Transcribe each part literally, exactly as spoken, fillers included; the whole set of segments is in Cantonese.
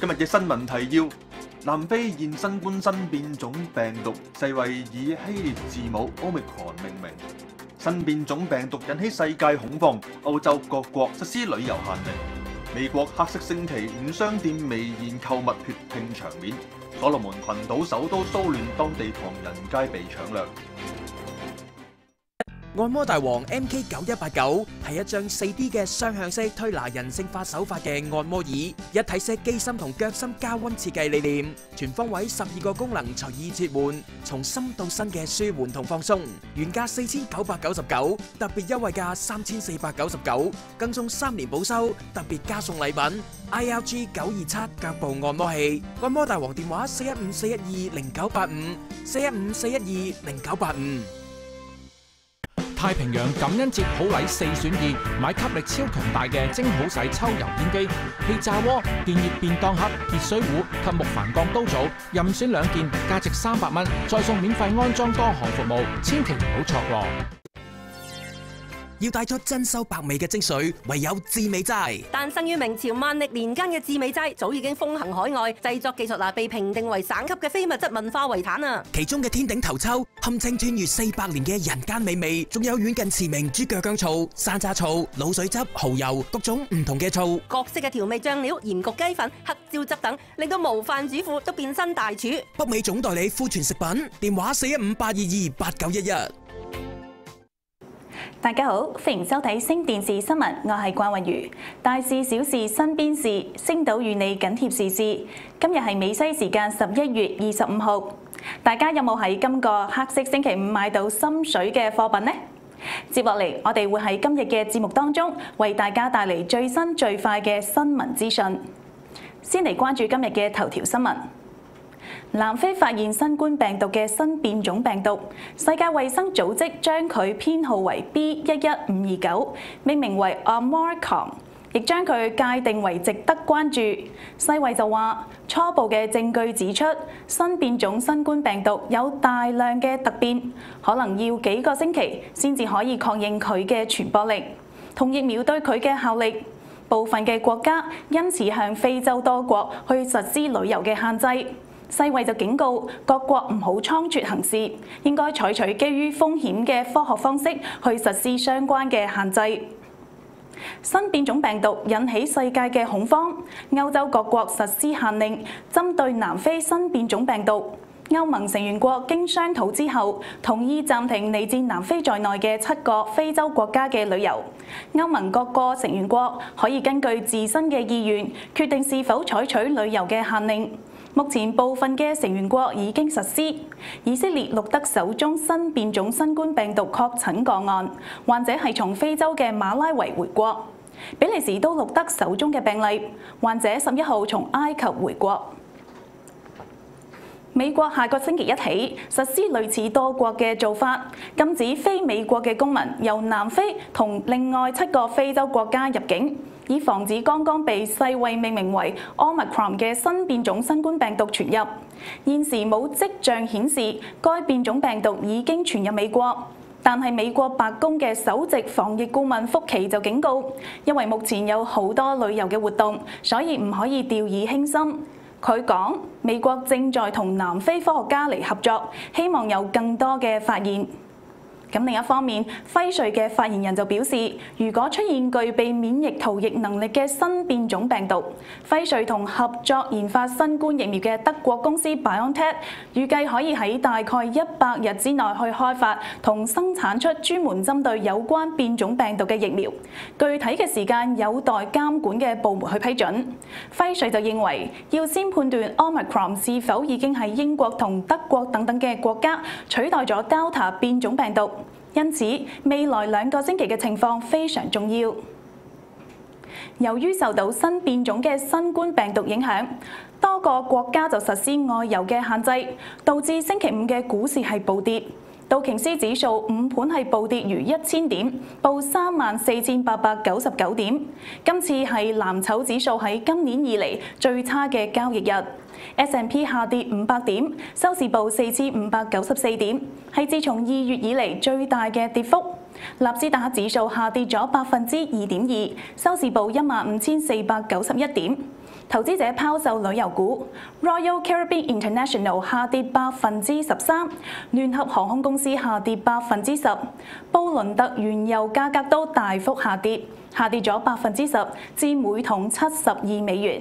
今日嘅新聞提要：南非現新冠新變種病毒，世衛以希臘字母 Omicron 命名。新變種病毒引起世界恐慌，歐洲各國實施旅遊限令。美國黑色星期五商店微燃購物血拼場面。所羅門群島首都騷亂，當地唐人街被搶掠。 按摩大王 M K 九一八九係一張 四 D 嘅雙向式推拿人性化手法嘅按摩椅，一體式機芯同腳芯加溫設計理念，全方位十二個功能隨意切換，從心到身嘅舒緩同放鬆。原價四千九百九十九，特別優惠價三千四百九十九，更送三年保修，特別加送禮品 I L G 九二七腳部按摩器。按摩大王電話四一五四一二零九八五，四一五四一二零九八五。 太平洋感恩節好禮四選二，買吸力超強大嘅蒸好洗抽油煙機、氣炸鍋、電熱便當盒、熱水壺及木帆鋼刀組，任選兩件，價值三百蚊，再送免費安裝多項服務，千祈唔好錯過。 要帶出珍饈百味嘅精髓，唯有致美齋。 誕生於明朝萬歷年間嘅致美齋，早已經風行海外，製作技術嗱被評定為省級嘅非物質文化遺產啊！ 其中嘅天頂頭抽，堪稱穿越四百年嘅人間美味，仲有遠近馳名豬腳薑醋、山楂醋、滷水汁、蠔油，各種唔同嘅醋， 各式嘅調味醬料、鹽焗雞粉、黑椒汁等，令到無飯主婦都變身大廚。 北美總代理富全食品，電話四一五八二二八九一一。 大家好，歡迎收睇星電視新聞，我係關慧如。大事小事身邊事，星島與你緊貼時事。今日係美西時間十一月二十五號，大家有冇喺今個黑色星期五買到心水嘅貨品呢？接落嚟，我哋會喺今日嘅節目當中為大家帶嚟最新最快嘅新聞資訊。先嚟關注今日嘅頭條新聞。南非發現新冠病毒嘅新變種病毒，世界衛生組織將佢編號為 B 一一五二九，命名為 Omicron， 亦將佢界定為值得關注。世衛就話，初步嘅證據指出，新變種新冠病毒有大量嘅突變，可能要幾個星期先至可以確認佢嘅傳播力同疫苗對佢嘅效力。部分嘅國家因此向非洲多國去實施旅遊嘅限制。世衛就警告各國唔好倉促行事，應該採取基於風險嘅科學方式去實施相關嘅限制。新變種病毒引起世界嘅恐慌，歐洲各國實施限令，針對南非新變種病毒。歐盟成員國經商討之後，同意暫停嚟自南非在內嘅七個非洲國家嘅旅遊。歐盟各個成員國可以根據自身嘅意願，決定是否採取旅遊嘅限令。目前部分嘅成員國已經實施。以色列錄得首宗新變種新冠病毒確診個案，患者係從非洲嘅馬拉維回國。比利時都錄得首宗嘅病例，患者十一號從埃及回國。美國下個星期一起實施類似多國嘅做法，禁止非美國嘅公民由南非同另外七個非洲國家入境，以防止剛剛被世衛命名為 Omicron 嘅新變種新冠病毒傳入。現時冇跡象顯示該變種病毒已經傳入美國，但係美國白宮嘅首席防疫顧問福奇就警告，因為目前有好多旅遊嘅活動，所以唔可以掉以輕心。佢講，美國正在同南非科學家嚟合作，希望有更多嘅發現。咁另一方面，輝瑞嘅發言人就表示，如果出現具備免疫逃逸能力嘅新變種病毒，輝瑞同合作研發新冠疫苗嘅德國公司 BioNTech 預計可以喺大概一百日之內去開發同生產出專門針對有關變種病毒嘅疫苗。具體嘅時間有待監管嘅部門去批准。輝瑞就認為，要先判斷 Omicron 是否已經喺英國同德國等等嘅國家取代咗 Delta 變種病毒。因此，未來兩個星期嘅情況非常重要。由於受到新變種嘅新冠病毒影響，多個國家就實施外遊嘅限制，導致星期五嘅股市係暴跌。道瓊斯指數午盤係暴跌逾一千點，報三萬四千八百九十九點。今次係藍籌指數喺今年以嚟最差嘅交易日。S and P 下跌五百點，收市報四千五百九十四點，係自從二月以嚟最大嘅跌幅。納斯達克指數下跌咗百分之二點二，收市報一萬五千四百九十一點。 投資者拋售旅遊股 ，Royal Caribbean International 下跌百分之十三，聯合航空公司下跌百分之十，布倫特原油價格都大幅下跌，下跌咗百分之十至每桶七十二美元。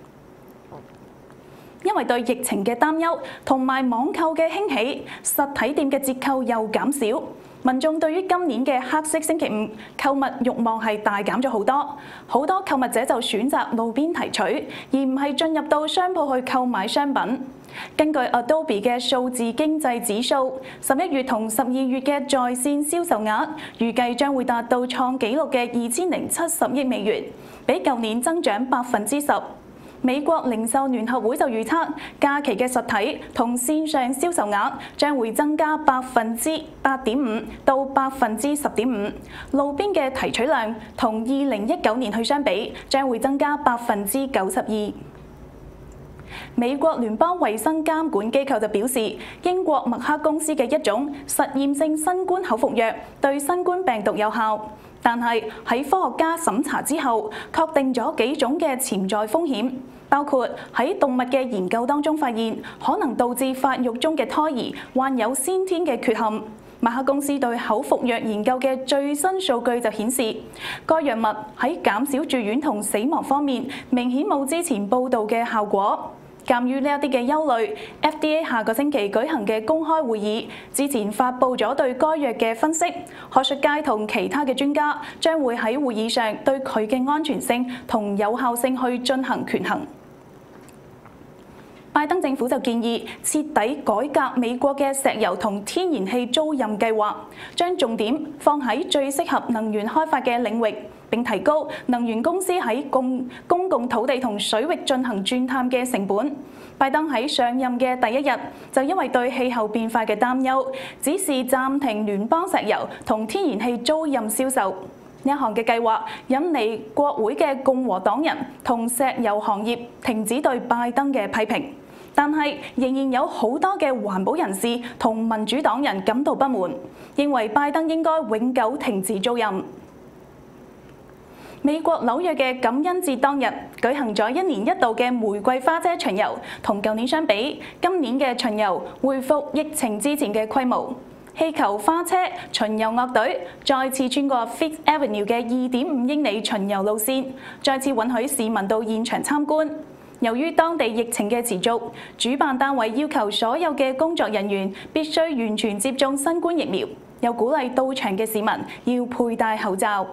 因為對疫情嘅擔憂同埋網購嘅興起，實體店嘅折扣又減少，民眾對於今年嘅黑色星期五購物慾望係大減咗好多，好多購物者就選擇路邊提取，而唔係進入到商鋪去購買商品。根據 Adobe 嘅數字經濟指數，十一月同十二月嘅在線銷售額預計將會達到創紀錄嘅二千零七十億美元，比舊年增長百分之十。美國零售聯合會就預測，假期嘅實體同線上銷售額將會增加百分之八點五到百分之十點五，路邊嘅提取量同二零一九年去相比，將會增加百分之九十二。美國聯邦衛生監管機構就表示，英國默克公司嘅一種實驗性新冠口服藥對新冠病毒有效，但係喺科學家審查之後，確定咗幾種嘅潛在風險，包括喺動物嘅研究當中發現可能導致發育中嘅胎兒患有先天嘅缺陷。默克公司對口服藥研究嘅最新數據就顯示，該藥物喺減少住院同死亡方面明顯冇之前報導嘅效果。鑑於呢一啲嘅憂慮 ，F D A 下個星期舉行嘅公開會議之前發布咗對該藥嘅分析，學術界同其他嘅專家將會喺會議上對佢嘅安全性同有效性去進行權衡。拜登政府就建議徹底改革美國嘅石油同天然氣租賃計劃，將重點放喺最適合能源開發嘅領域，並提高能源公司喺公公共土地同水域進行鑽探嘅成本。拜登喺上任嘅第一日就因為對氣候變化嘅擔憂，指示暫停聯邦石油同天然氣租賃銷售。呢一項嘅計劃引嚟國會嘅共和黨人同石油行業停止對拜登嘅批評，但係仍然有好多嘅環保人士同民主黨人感到不滿，認為拜登應該永久停止租賃。美國紐約嘅感恩節當日舉行咗一年一度嘅玫瑰花車巡遊，同舊年相比，今年嘅巡遊恢復疫情之前嘅規模。氣球花車巡遊樂隊再次穿過 Fifth Avenue 嘅二點五英里巡遊路線，再次允許市民到現場參觀。由於當地疫情嘅持續，主辦單位要求所有嘅工作人員必須完全接種新冠疫苗，又鼓勵到場嘅市民要佩戴口罩。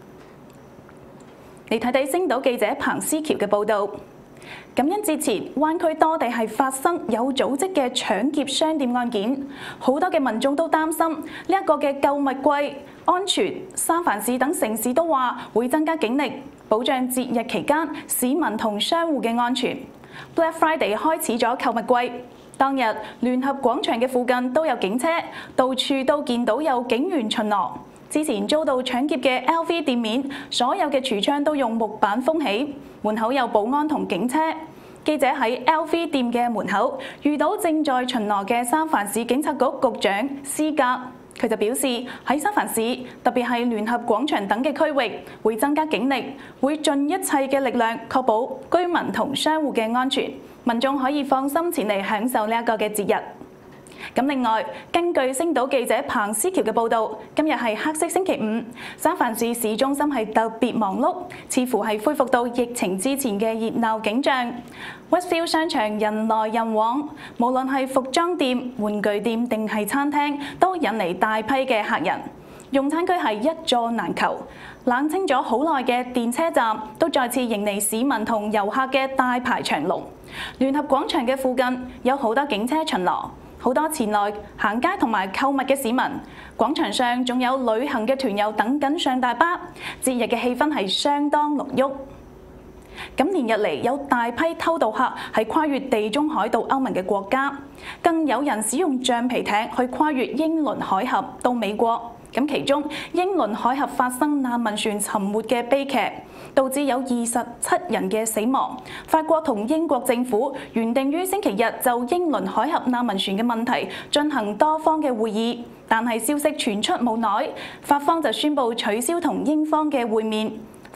嚟睇睇星島記者彭思橋嘅報導。感恩節前，灣區多地係發生有組織嘅搶劫商店案件，好多嘅民眾都擔心呢一個嘅購物季安全。三藩市等城市都話會增加警力，保障節日期間市民同商戶嘅安全。Black Friday 開始咗購物季，當日聯合廣場嘅附近都有警車，到處都見到有警員巡邏。之前遭到搶劫嘅 L V 店面，所有嘅櫥窗都用木板封起，門口有保安同警車。記者喺 L V 店嘅門口遇到正在巡邏嘅三藩市警察局局長斯格，佢就表示喺三藩市，特別係聯合廣場等嘅區域，會增加警力，會盡一切嘅力量確保居民同商戶嘅安全，民眾可以放心前嚟享受呢一個嘅節日。咁另外，根據星島記者彭思橋嘅報導，今日係黑色星期五，三藩市市中心係特別忙碌，似乎係恢復到疫情之前嘅熱鬧景象。Westfield 商場人來人往，無論係服裝店、玩具店定係餐廳，都引嚟大批嘅客人。用餐區係一座難求，冷清咗好耐嘅電車站都再次迎嚟市民同遊客嘅大排長龍。聯合廣場嘅附近有好多警車巡邏。好多前來行街同埋購物嘅市民，廣場上仲有旅行嘅團友等緊上大巴，節日嘅氣氛係相當濃郁。咁連日嚟有大批偷渡客係跨越地中海到歐盟嘅國家，更有人使用橡皮艇去跨越英倫海峽到美國。咁其中英倫海峽發生難民船沉沒嘅悲劇，導致有二十七人嘅死亡。法國同英國政府原定於星期日就英倫海峽難民船嘅問題進行多方嘅會議，但係消息傳出冇耐，法方就宣布取消同英方嘅會面。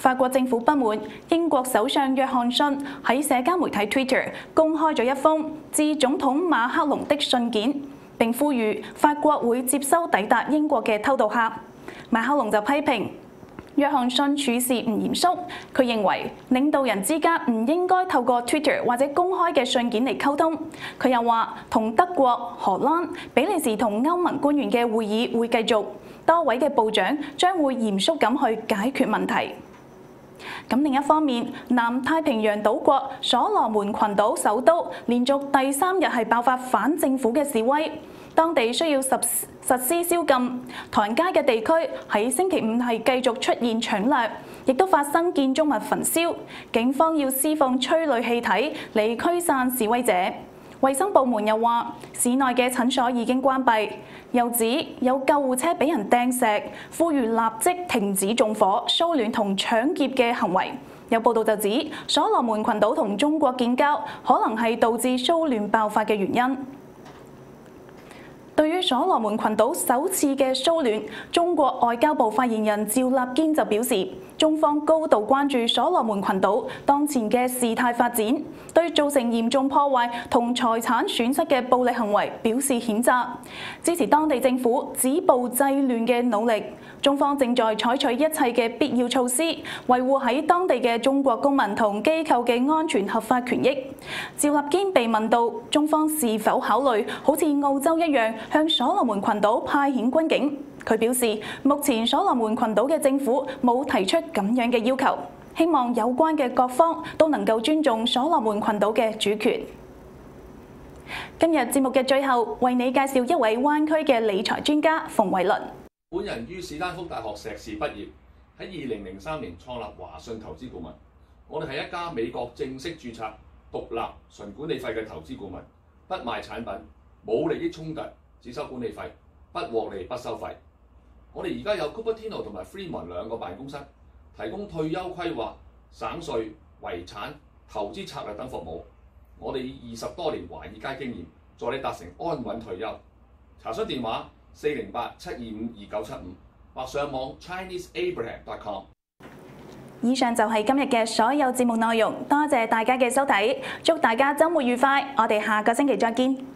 法國政府不滿英國首相約翰遜喺社交媒體 Twitter 公開咗一封致總統馬克龍的信件，並呼籲法國會接收抵達英國嘅偷渡客。馬克龍就批評約翰遜處事唔嚴肅，佢認為領導人之間唔應該透過 Twitter 或者公開嘅信件嚟溝通。佢又話同德國、荷蘭、比利時同歐盟官員嘅會議會繼續，多位嘅部長將會嚴肅咁去解決問題。咁另一方面，南太平洋島國所羅門群島首都連續第三日係爆發反政府嘅示威，當地需要實實施宵禁。唐人街嘅地區喺星期五係繼續出現搶掠，亦都發生建築物焚燒，警方要施放催淚氣體嚟驅散示威者。衛生部門又話，市內嘅診所已經關閉，又指有救護車俾人掟石，呼籲立即停止縱火、騷亂同搶劫嘅行為。有報道就指，所羅門群島同中國建交，可能係導致騷亂爆發嘅原因。對於所羅門群島首次嘅騷亂，中國外交部發言人趙立堅就表示，中方高度關注所羅門群島當前嘅事態發展，對造成嚴重破壞同財產損失嘅暴力行為表示譴責，支持當地政府止暴制亂嘅努力。中方正在採取一切嘅必要措施，維護喺當地嘅中國公民同機構嘅安全合法權益。趙立堅被問到中方是否考慮好似澳洲一樣向所羅門群島派遣軍警，佢表示目前所羅門群島嘅政府冇提出咁樣嘅要求，希望有關嘅各方都能夠尊重所羅門群島嘅主權。今日節目嘅最後，為你介紹一位灣區嘅理財專家馮偉倫。 本人於史丹福大學碩士畢業，喺二零零三年創立華信投資顧問。我哋係一家美國正式註冊、獨立、純管理費嘅投資顧問，不賣產品，冇利益衝突，只收管理費，不獲利不收費。我哋而家有 Cupertino 同埋 Fremont 兩個辦公室，提供退休規劃、省稅、遺產、投資策略等服務。我哋以二十多年華爾街經驗，助你達成安穩退休。查詢電話四零八七二五二九七五或上網 Chinese Abraham dot com。 以上就係今日嘅所有節目內容，多謝大家嘅收睇，祝大家週末愉快，我哋下個星期再見。